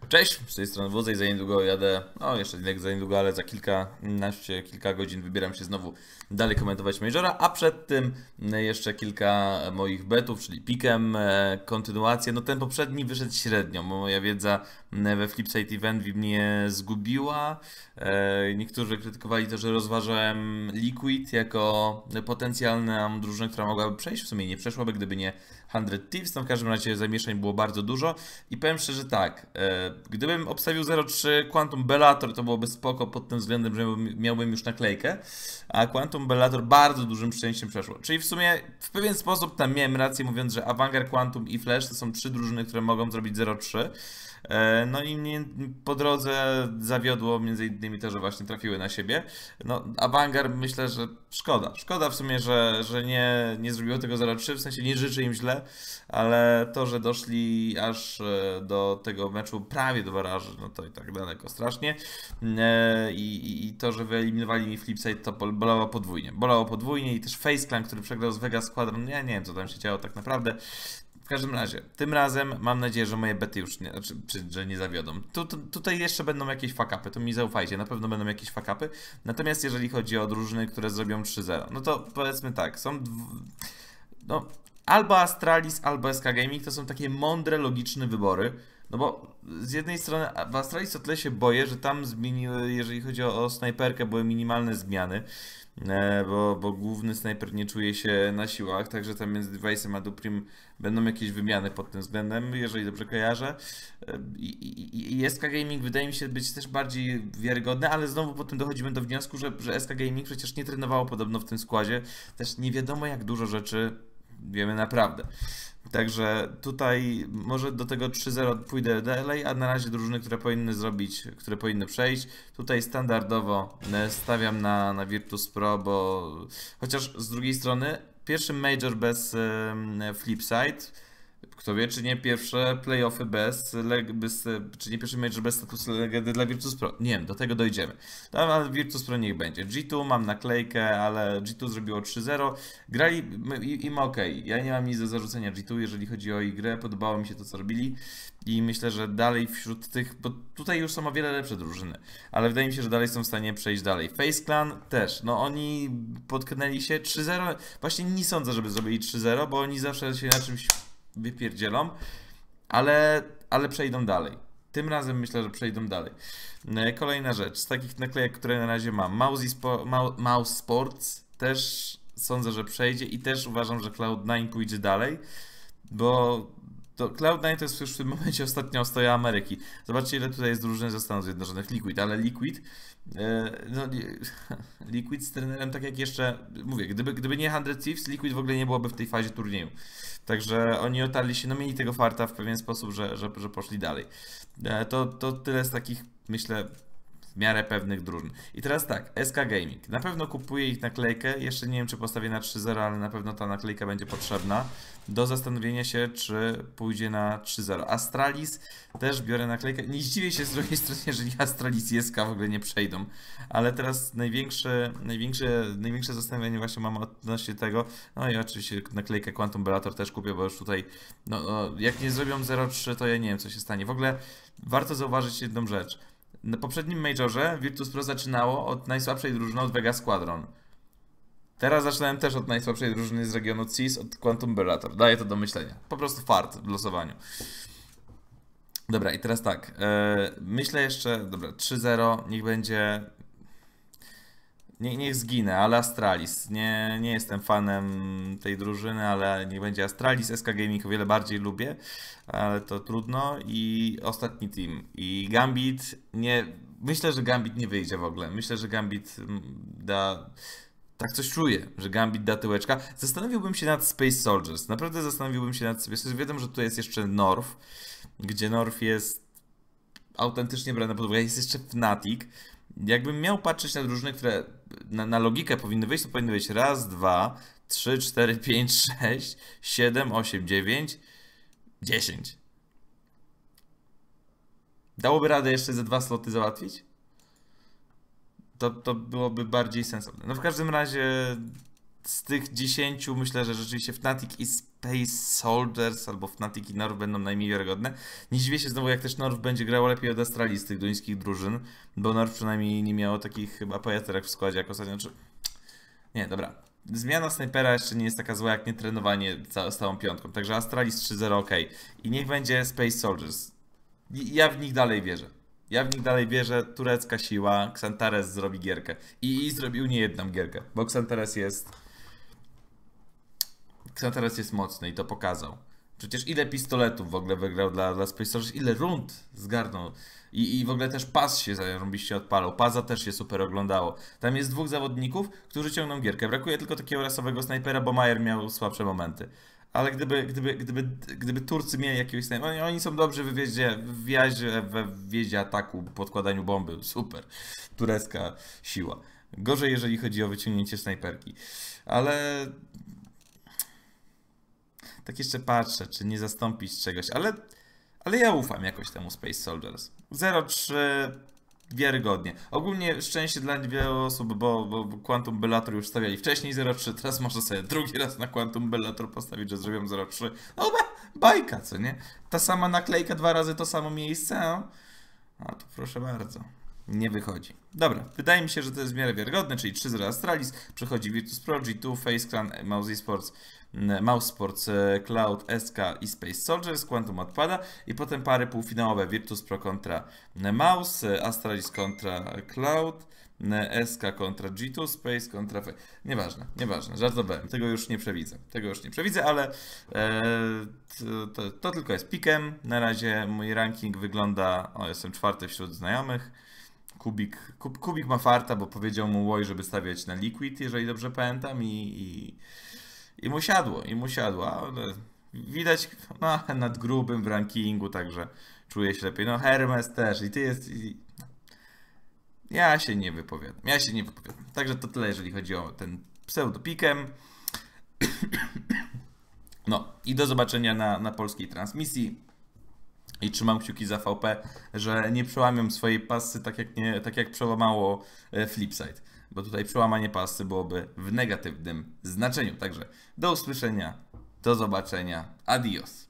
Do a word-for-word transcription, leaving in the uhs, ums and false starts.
Cześć, z tej strony Wózej, za niedługo jadę, no jeszcze nie za niedługo, ale za kilkanaście, kilka godzin wybieram się znowu dalej komentować Majora, a przed tym jeszcze kilka moich betów, czyli pikem, kontynuację. No ten poprzedni wyszedł średnio, bo moja wiedza we Flipside Event mnie zgubiła. Niektórzy krytykowali to, że rozważałem Liquid jako potencjalną drużynę, która mogłaby przejść, w sumie nie przeszłaby, gdyby nie Hundred Thieves. No w każdym razie zamieszań było bardzo dużo i powiem szczerze tak, gdybym obstawił zero trzy Quantum Bellator, to byłoby spoko pod tym względem, że miałbym już naklejkę, a Quantum Bellator bardzo dużym szczęściem przeszło. Czyli w sumie w pewien sposób tam miałem rację, mówiąc, że Avangard, Quantum i Flash to są trzy drużyny, które mogą zrobić zero trzy. No i mnie po drodze zawiodło między innymi to, że właśnie trafiły na siebie. No Avangard myślę, że szkoda. Szkoda w sumie, że, że nie, nie zrobiło tego zero trzy, w sensie nie życzę im źle, ale to, że doszli aż do tego meczu prawie do baraży, no to i tak daleko strasznie. I, i, i to, że wyeliminowali mi Flipside, to bolało podwójnie. Bolało podwójnie i też Face Clan, który przegrał z Vegas Squadron, ja nie wiem, co tam się działo tak naprawdę. W każdym razie, tym razem mam nadzieję, że moje bety już nie, znaczy, czy, że nie zawiodą. Tu, tu, tutaj jeszcze będą jakieś fuck-upy, to mi zaufajcie, na pewno będą jakieś fuck-upy. Natomiast jeżeli chodzi o drużyny, które zrobią trzy zero, no to powiedzmy tak, są dw... no, albo Astralis, albo S K Gaming, to są takie mądre, logiczne wybory. No bo z jednej strony w Astralis o tyle się boję, że tam zmieniły, jeżeli chodzi o, o snajperkę, były minimalne zmiany. Bo, bo główny snajper nie czuje się na siłach, także tam między Device'em a Duprim będą jakieś wymiany pod tym względem, jeżeli dobrze kojarzę. I, i, i S K Gaming wydaje mi się być też bardziej wiarygodne, ale znowu potem dochodzimy do wniosku, że, że S K Gaming przecież nie trenowało podobno w tym składzie, też nie wiadomo jak dużo rzeczy wiemy naprawdę. Także tutaj może do tego trzy zero pójdę dalej, a na razie drużyny, które powinny zrobić, które powinny przejść. Tutaj standardowo stawiam na, na Virtus.pro, bo chociaż z drugiej strony pierwszy major bez um, Flipside, kto wie, czy nie pierwsze playoffy bez, bez, czy nie pierwszy major bez statusu legendy dla Virtus.pro. Nie wiem, do tego dojdziemy. Tam, ale Virtus.pro niech będzie. G dwa mam naklejkę, ale G dwa zrobiło trzy zero. Grali im ok. Ja nie mam nic do zarzucenia G dwa, jeżeli chodzi o ich grę. Podobało mi się to, co robili. I myślę, że dalej wśród tych, bo tutaj już są o wiele lepsze drużyny, ale wydaje mi się, że dalej są w stanie przejść dalej. Face Clan też, no oni potknęli się trzy zero. Właśnie nie sądzę, żeby zrobili trzy zero, bo oni zawsze się na czymś wypierdzielą, ale, ale przejdą dalej. Tym razem myślę, że przejdą dalej. Kolejna rzecz, z takich naklejek, które na razie mam, Mouse, Spo, Mouse Sports też sądzę, że przejdzie i też uważam, że Cloud nine pójdzie dalej, bo to Cloud nine to jest już w tym momencie ostatnia ostoja Ameryki. Zobaczcie, ile tutaj jest drużyn ze Stanów Zjednoczonych. Liquid, ale Liquid no, Liquid z trenerem, tak jak jeszcze mówię, gdyby, gdyby nie Hundred Thieves, Liquid w ogóle nie byłoby w tej fazie turnieju. Także oni otarli się, no mieli tego farta w pewien sposób, że, że, że poszli dalej. To, to tyle z takich, myślę, w miarę pewnych drużyn. I teraz tak, S K Gaming. Na pewno kupuję ich naklejkę. Jeszcze nie wiem, czy postawię na trzy zero, ale na pewno ta naklejka będzie potrzebna do zastanowienia się, czy pójdzie na trzy zero. Astralis też biorę naklejkę. Nie zdziwię się z drugiej strony, jeżeli Astralis i S K w ogóle nie przejdą. Ale teraz największe, największe, największe zastanowienie właśnie mam odnośnie tego. No i oczywiście naklejkę Quantum Bellator też kupię, bo już tutaj, no, no jak nie zrobią zero trzy, to ja nie wiem, co się stanie. W ogóle warto zauważyć jedną rzecz. Na poprzednim majorze Virtus.pro zaczynało od najsłabszej drużyny, od Vegas Squadron. Teraz zaczynałem też od najsłabszej drużyny z regionu C I S, od Quantum Bellator. Daję to do myślenia. Po prostu fart w losowaniu. Dobra, i teraz tak. Yy, myślę jeszcze, dobra, trzy zero, niech będzie... Nie, niech zginę, ale Astralis. Nie, nie jestem fanem tej drużyny, ale niech będzie Astralis. S K Gaming o wiele bardziej lubię, ale to trudno. I ostatni team. I Gambit nie... Myślę, że Gambit nie wyjdzie w ogóle. Myślę, że Gambit da... Tak coś czuję, że Gambit da tyłeczka. Zastanowiłbym się nad Space Soldiers. Naprawdę zastanowiłbym się nad Space Soldiers. Wiem, że tu jest jeszcze North, gdzie North jest autentycznie brane pod uwagę. Jest jeszcze Fnatic. Jakbym miał patrzeć na drużyny, które na, na logikę powinny wyjść, to powinny wyjść raz, dwa, trzy, cztery, pięć, sześć, siedem, osiem, dziewięć, dziesięć. Dałoby radę jeszcze ze dwa sloty załatwić? To, to byłoby bardziej sensowne. No w każdym razie z tych dziesięciu myślę, że rzeczywiście Fnatic i Space Soldiers albo Fnatic i North będą najmniej wiarygodne. Nie dziwię się znowu, jak też North będzie grało lepiej od Astrali z tych duńskich drużyn, bo North przynajmniej nie miało takich chyba pojaterek w składzie jak ostatnio. Czy... Nie, dobra. Zmiana snajpera jeszcze nie jest taka zła jak nietrenowanie z całą piątką, także Astralis trzy zero ok. I niech będzie Space Soldiers. Ja w nich dalej wierzę. Ja w nich dalej wierzę, turecka siła, Xantares zrobi gierkę. I, i zrobił nie jedną gierkę, bo Xantares jest... Xantares jest mocny i to pokazał. Przecież ile pistoletów w ogóle wygrał dla, dla Space Soldiers, ile rund zgarnął. I, I w ogóle też Paz się zarąbiście odpalał. Paza też się super oglądało. Tam jest dwóch zawodników, którzy ciągną gierkę. Brakuje tylko takiego rasowego snajpera, bo Majer miał słabsze momenty. Ale gdyby, gdyby, gdyby, gdyby Turcy mieli jakiegoś snajpera, oni, oni są dobrzy w wjeździe, w wjeździe, we wjeździe ataku, podkładaniu bomby. Super. Turecka siła. Gorzej, jeżeli chodzi o wyciągnięcie snajperki. Ale... Tak jeszcze patrzę, czy nie zastąpić czegoś, ale... Ale ja ufam jakoś temu Space Soldiers. zero trzy wiarygodnie. Ogólnie szczęście dla wielu osób, bo, bo Quantum Bellator już stawiali wcześniej zero trzy, teraz można sobie drugi raz na Quantum Bellator postawić, że zrobią zero trzy. No bajka, co nie? Ta sama naklejka, dwa razy to samo miejsce, no. A to proszę bardzo. Nie wychodzi. Dobra, wydaje mi się, że to jest w miarę wiarygodne, czyli trzy zero Astralis, przechodzi Virtus Pro, G dwa, Face Clan, Mouse Esports, Mouse Sports, Cloud, S K i Space Soldiers, Quantum odpada i potem pary półfinałowe Virtus Pro kontra Mouse, Astralis kontra Cloud, S K kontra G dwa, Space kontra Face. Nieważne, nieważne, żartowałem, tego już nie przewidzę, tego już nie przewidzę, ale e, to, to, to tylko jest pikiem. Na razie mój ranking wygląda, o jestem czwarty wśród znajomych. Kubik, Kub, Kubik ma farta, bo powiedział mu Łoj, żeby stawiać na Liquid, jeżeli dobrze pamiętam, i, i, i mu siadło, i mu siadło, ale widać no, nad grubym w rankingu, także czuję się lepiej. No Hermes też i ty jest... I... Ja się nie wypowiadam, ja się nie wypowiadam. Także to tyle, jeżeli chodzi o ten pseudopikem. No i do zobaczenia na, na polskiej transmisji. I trzymam kciuki za V P, że nie przełamią swojej pasy tak jak, nie, tak jak przełamało Flipside. Bo tutaj przełamanie pasy byłoby w negatywnym znaczeniu. Także do usłyszenia, do zobaczenia, adios.